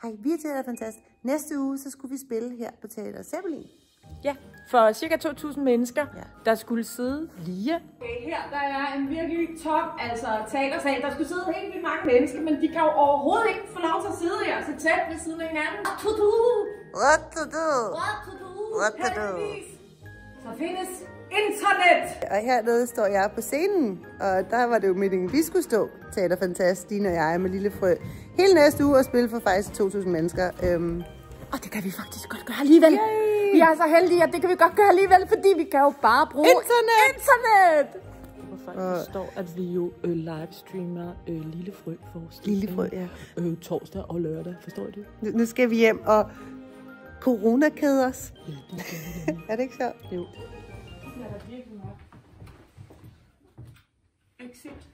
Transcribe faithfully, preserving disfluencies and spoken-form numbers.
Hej, vi er Teater Fantastisk. Næste uge, så skulle vi spille her på Teater Zeppelin. Ja, for cirka to tusind mennesker, ja. Der skulle sidde lige. Okay, her der er en virkelig tom, altså teatersal. Der skulle sidde helt vildt mange mennesker, men de kan jo overhovedet ikke få lov til at sidde her så tæt ved siden af hinanden. What to do? What to do? What to do? Så findes internet! Og hernede står jeg på scenen, og der var det jo meningen, vi skulle stå, Teater Fantastisk, Stine og jeg med Lille Frø, hele næste uge og spille for faktisk to tusind mennesker. Øhm. Og det kan vi faktisk godt gøre alligevel. Yay! Vi er så heldige, at det kan vi godt gøre alligevel, fordi vi kan jo bare bruge internet. internet. Hvor faktisk står, at vi jo øh, livestreamer øh, Lille Frø forestilling. Lille Frø, ja. Øh, torsdag og lørdag, forstår du? Nu, nu skal vi hjem og coronakæde os. Ja, det er, er det ikke så? Jo. Det er da virkelig nok. Exit.